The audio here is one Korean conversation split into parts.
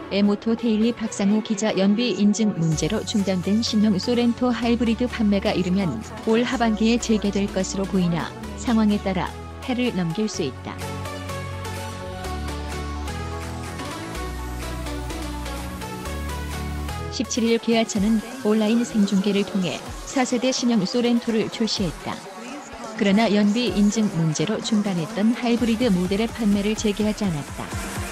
에모토 데일리 박상우 기자 연비 인증 문제로 중단된 신형 소렌토 하이브리드 판매가 이르면 올 하반기에 재개될 것으로 보이나 상황에 따라 해를 넘길 수 있다. 17일 기아차는 온라인 생중계를 통해 4세대 신형 소렌토를 출시했다. 그러나 연비 인증 문제로 중단했던 하이브리드 모델의 판매를 재개하지 않았다.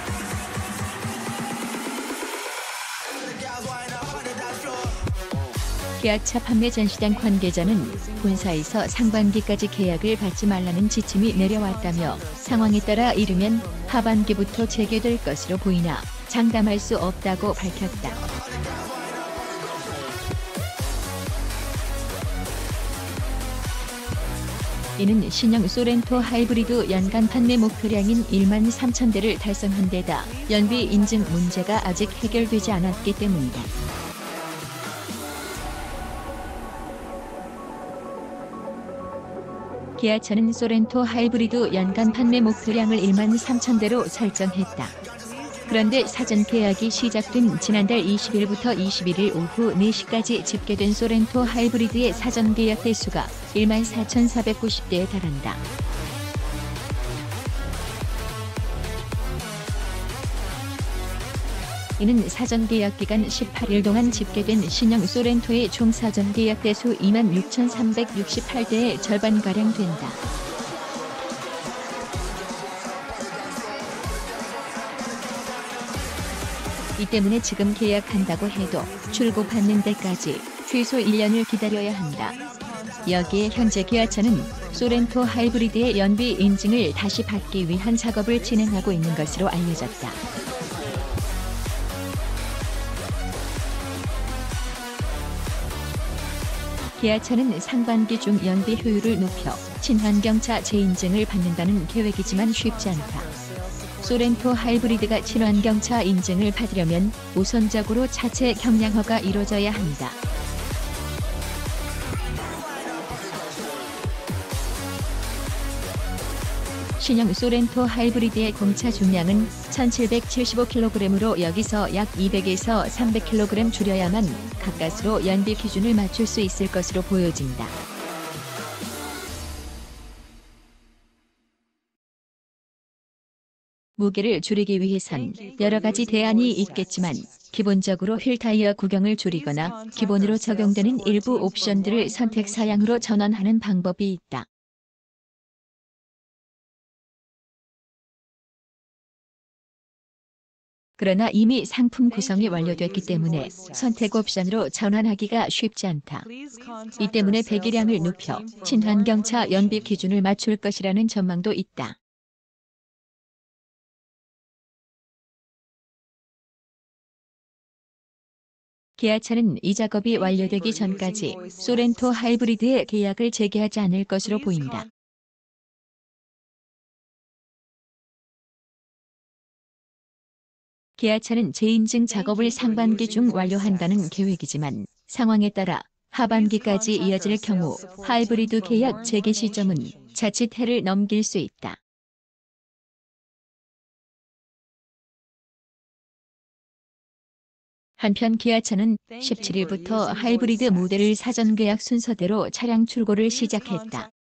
기아차 판매 전시장 관계자는 본사에서 상반기까지 계약을 받지 말라는 지침이 내려왔다며 상황에 따라 이르면 하반기부터 재개될 것으로 보이나 장담할 수 없다고 밝혔다. 이는 신형 소렌토 하이브리드 연간 판매 목표량인 1만 3천 대를 달성한 데다 연비 인증 문제가 아직 해결되지 않았기 때문이다. 기아차는 소렌토 하이브리드 연간 판매 목표량을 1만 3천 대로 설정했다. 그런데 사전 계약이 시작된 지난달 20일부터 21일 오후 4시까지 집계된 소렌토 하이브리드의 사전 계약 대수가 1만 4,490대에 달한다. 이는 사전 계약 기간 18일 동안 집계된 신형 소렌토의 총 사전 계약 대수 2만 6,368대의 절반가량 된다. 이 때문에 지금 계약한다고 해도 출고받는 데까지 최소 1년을 기다려야 한다. 여기에 현재 기아차는 소렌토 하이브리드의 연비 인증을 다시 받기 위한 작업을 진행하고 있는 것으로 알려졌다. 기아차는 상반기 중 연비 효율을 높여 친환경차 재인증을 받는다는 계획이지만 쉽지 않다. 소렌토 하이브리드가 친환경차 인증을 받으려면 우선적으로 차체 경량화가 이뤄져야 한다. 신형 소렌토 하이브리드의 공차 중량은 1,775kg으로 여기서 약 200에서 300kg 줄여야만 가까스로 연비 기준을 맞출 수 있을 것으로 보여진다. 무게를 줄이기 위해선 여러 가지 대안이 있겠지만 기본적으로 휠 타이어 구경을 줄이거나 기본으로 적용되는 일부 옵션들을 선택 사양으로 전환하는 방법이 있다. 그러나 이미 상품 구성이 완료됐기 때문에 선택 옵션으로 전환하기가 쉽지 않다. 이 때문에 배기량을 높여 친환경차 연비 기준을 맞출 것이라는 전망도 있다. 기아차는 이 작업이 완료되기 전까지 소렌토 하이브리드의 계약을 재개하지 않을 것으로 보인다. 기아차는 재인증 작업을 상반기 중 완료한다는 계획이지만 상황에 따라 하반기까지 이어질 경우 하이브리드 계약 재개 시점은 자칫 해를 넘길 수 있다. 한편 기아차는 17일부터 하이브리드 모델을 사전 계약 순서대로 차량 출고를 시작했다.